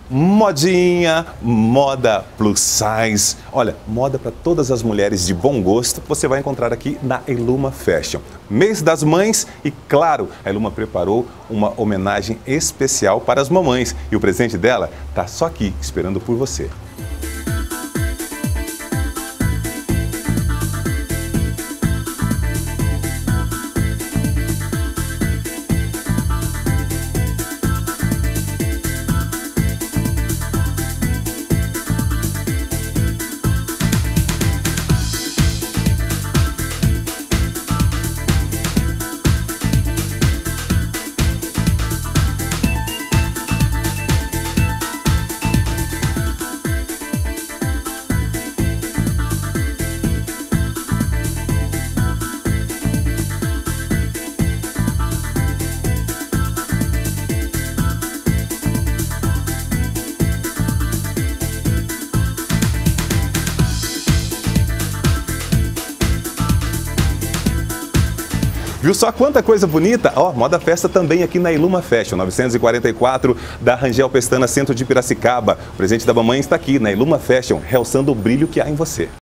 Modinha, moda plus size. Olha, moda para todas as mulheres de bom gosto, você vai encontrar aqui na Eluma Fashion. Mês das Mães e, claro, a Eluma preparou uma homenagem especial para as mamães. E o presente dela tá só aqui, esperando por você. Viu só quanta coisa bonita? Ó, moda festa também aqui na Eluma Fashion, 944 da Rangel Pestana, centro de Piracicaba. O presente da mamãe está aqui na Eluma Fashion, realçando o brilho que há em você.